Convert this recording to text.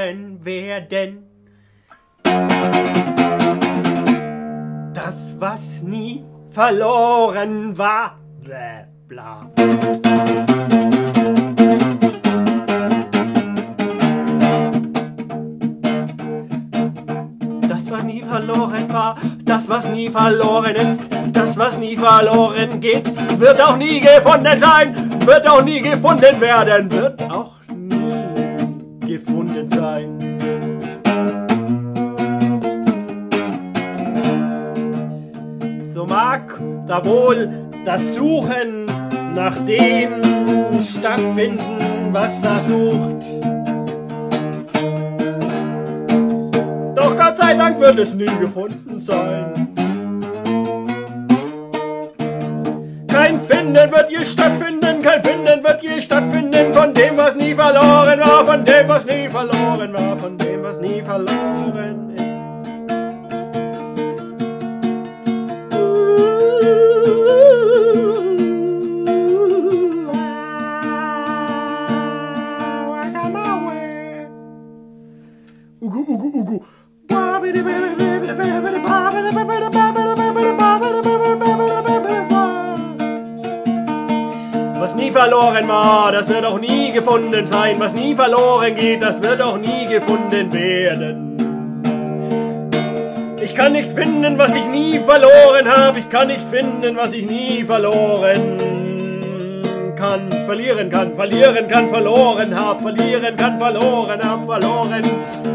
verloren werden. Das, was nie verloren war. Bla, bla. Das, was nie verloren war, das, was nie verloren ist, das, was nie verloren geht, wird auch nie gefunden sein, wird auch nie gefunden werden, wird auch nie gefunden sein. So mag da wohl das Suchen nach dem stattfinden, was da sucht. Doch Gott sei Dank wird es nie gefunden sein. Kein Finden wird je stattfinden, kein Finden wird je stattfinden von dem, was nie verloren war, von dem, was nie verloren war, von dem, was nie verloren ist. Ugu, ugu, ugu. Was nie verloren war, das wird auch nie gefunden sein. Was nie verloren geht, das wird auch nie gefunden werden. Ich kann nicht finden, was ich nie verloren habe. Ich kann nicht finden, was ich nie verloren kann. Verlieren kann, verloren hab, verlieren kann, verloren hab, verloren.